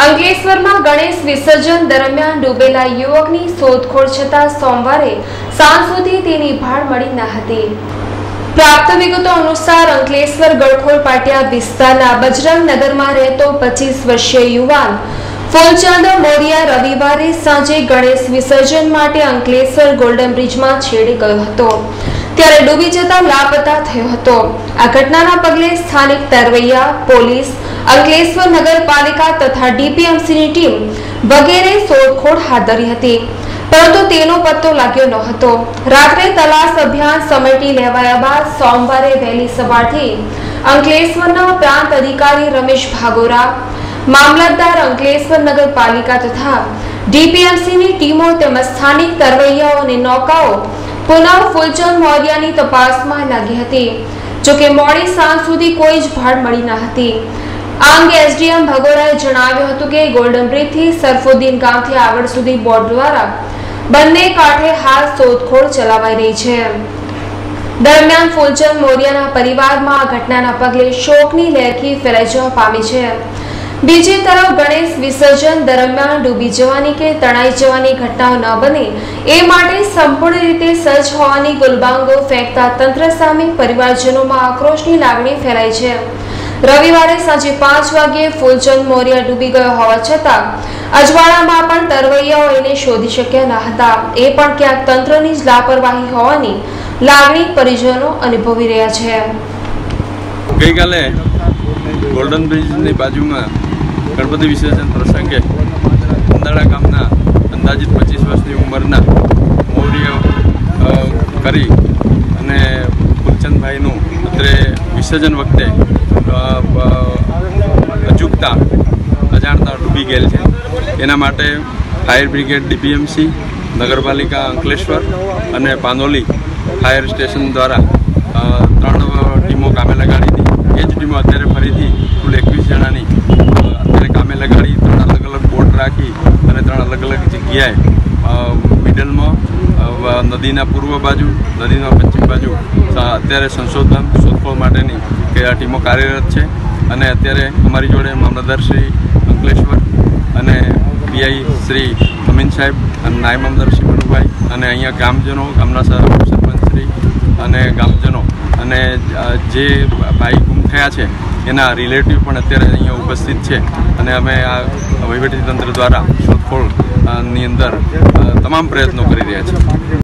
અંકલેશ્વરમાં ગણેશ વિસર્જન દરમિયાન ડૂબેલા યુવકની શોધખોળ છતાં સોમવારે સાંજ સુધી તેની ભાળ મળી ન હતી। પ્રાપ્ત વિગતો અનુસાર અંકલેશ્વર ગળખોલ પાટિયા વિસ્તારના બજરંગ નગરમાં રહેતો 25 વર્ષીય યુવાન ફૂલચંદ મોરિયા રવિવારે સાંજે ગણેશ વિસર્જન માટે અંકલેશ્વર ગોલ્ડન બ્રિજમાં છેડે ગયો હતો, ત્યારે ડૂબી જતા લાપતા થયો હતો। આ ઘટનાના પગલે સ્થાનિક તરવૈયા, પોલીસ, અંકલેશ્વર નગરપાલિકા તથા ડીપીએમસીની ટીમ વગેરે શોધખોળ હાથ ધરી હતી, પરંતુ તેનો પત્તો લાગ્યો ન હતો। રાત્રે તલાશ અભિયાન સમેટી લેવાયા બાદ સોમવારે વહેલી સવારથી અંકલેશ્વરના પ્રાંત અધિકારી રમેશ ભાગોરા, મામલતદાર અંકલેશ્વર નગરપાલિકા તથા ડીપીએમસીની ટીમો તેમજ સ્થાનિક તરવૈયાઓ અને નૌકાઓ પુનઃ ફૂલચંદ મોરિયાની તપાસમાં લાગી હતી। જોકે મોડી સાંજ સુધી કોઈ જ ભાળ મળી ન હતી। આ અંગે એસડીએમ ભગોરાએ જણાવ્યું હતું કે ગોલ્ડન બ્રિજથી સરફુદ્દીન ગામથી આવડ સુધી બોટ દ્વારા બંને કાંઠે હાલ શોધખોળ ચલાવાઈ રહી છે। દરમિયાન ફૂલચંદ મોરિયાના પરિવારમાં આ ઘટનાના પગલે શોકની લહેર ફેલાઈ જવા પામી છે। બીજી તરફ ગણેશ વિસર્જન દરમિયાન ડૂબી જવાની કે તણાઈ જવાની ઘટનાઓ ન બને એ માટે સંપૂર્ણ રીતે સજ્જ હોવાની ગુલબાંગો ફેંકતા તંત્ર સામે પરિવારજનોમાં આક્રોશની લાગણી ફેલાઈ છે। રવિવારે સાંજે 5 વાગ્યે ફૂલચંદ મોરિયા ડૂબી ગયો હોવા છતાં અજવાળામાં પણ તરવૈયાઓ એને શોધી શક્યા ન હતા। એ પણ ક્યાંક તંત્રની જ લાપરવાહી હોવાની લાગણી પરિજનો અનુભવી રહ્યા છે। ગઈકાલે ગોલ્ડન બ્રિજની બાજુમાં ગણપતિ વિસર્જન પ્રસંગે અંદાડા ગામના અંદાજિત 25 વર્ષની ઉંમરના મોરિયો કરી અને ફૂલચંદભાઈનું અત્રે વિસર્જન વખતે અચૂકતા અજાણતા ડૂબી ગયેલ છે। એના માટે ફાયર બ્રિગેડ ડીપીએમસી, નગરપાલિકા અંકલેશ્વર અને પાંદોલી ફાયર સ્ટેશન દ્વારા 3 ટીમો કામે લગાડી હતી। એ જ ટીમો અત્યારે ફરીથી કુલ 21 જણાની અત્યારે કામે લગાડી 3 અલગ અલગ બોટ રાખી અને 3 અલગ અલગ જગ્યાએ મિડલમાં નદીના પૂર્વ બાજુ, નદીના પશ્ચિમ બાજુ અત્યારે શોધખોળ માટેની ટીમો કાર્યરત છે। અને અત્યારે અમારી જોડે મામલતદાર શ્રી અંકલેશ્વર અને પીઆઈ શ્રી અમીન સાહેબ અને નાયબ મામલતદાર શ્રી મનુભાઈ અને અહીંયા ગામજનો, ગામના સરપંચ શ્રી અને ગામજનો અને જે ભાઈ ગુમ થયા છે એના રિલેટિવ પણ અત્યારે અહીંયા ઉપસ્થિત છે। અને અમે આ વહીવટીતંત્ર દ્વારા શોધખોળની અંદર તમામ પ્રયત્નો કરી રહ્યા છીએ।